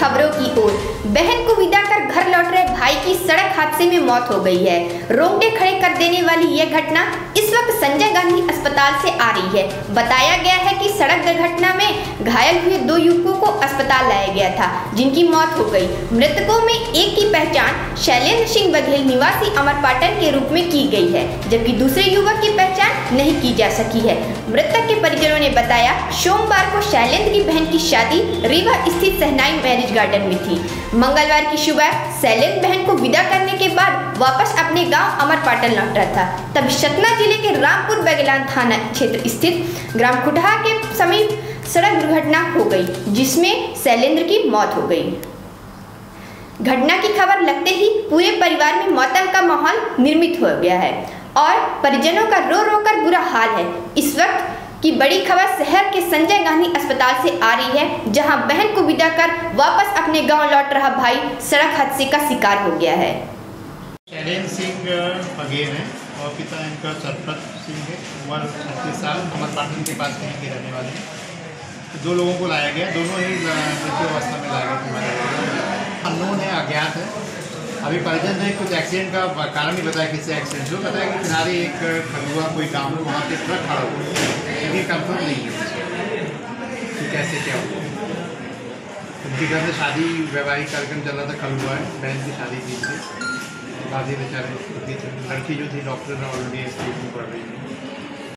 खबरों की ओर। बहन को विदा कर घर लौट रहे भाई की सड़क हादसे में मौत हो गई है। रोंगटे खड़े कर देने वाली यह घटना इस वक्त संजय गांधी अस्पताल से आ रही है। बताया गया है कि सड़क दुर्घटना में घायल हुए 2 युवकों को अस्पताल लाया गया था, जिनकी मौत हो गई। मृतकों में एक की पहचान शैलेंद्र सिंह बघेल निवासी अमरपाटन के रूप में की गई है, जबकि दूसरे युवक की पहचान नहीं की जा सकी है। मृतक के परिजनों ने बताया, सोमवार को शैलेंद्र की बहन की शादी रीवा स्थित सहनाई मैरिज गार्डन में थी। मंगलवार की सुबह शैलेंद्र बहन को विदा करने के बाद वापस अपने गांव अमरपाटन लौट रहा था, तभी सतना जिले के रामपुर बगेलान थाना क्षेत्र स्थित ग्राम खुटहा के समीप सड़क दुर्घटना हो गई, जिसमें शैलेंद्र की मौत हो गई। घटना की खबर लगते ही पूरे परिवार में मातम का माहौल निर्मित हो गया है और परिजनों का रो रो कर बुरा हाल है। इस वक्त की बड़ी खबर शहर के संजय गांधी अस्पताल से आ रही है, जहां बहन को विदा कर वापस अपने गांव लौट रहा भाई सड़क हादसे का शिकार हो गया है। शैलेंद्र सिंह बघेल है और पिता इनका सरपत सिंह है, उम्र 36 साल, अमरपाटन के पास कहीं के रहने वाले हैं। 2 लोगों को लाया गया, दोनों ही मृत्यु अवस्था में लाया गया। अननोन है, अज्ञात है। अभी परिजन ने कुछ एक्सीडेंट का कारण नहीं बताया, किससे एक्सीडेंट जो बताया कि किनारे एक खड़ुआ कोई गाँव में वहाँ पे ट्रक खड़ा हुआ, लेकिन कंफर्म नहीं है कि कैसे क्या हुआ। उनके घर में शादी वैवाहिक कार्यक्रम चल रहा था, खड़ुआ है, बहन की शादी की थी। शादी बेचारे लड़की जो थी डॉक्टर ऑलरेडी स्कूल में पढ़ रही थी।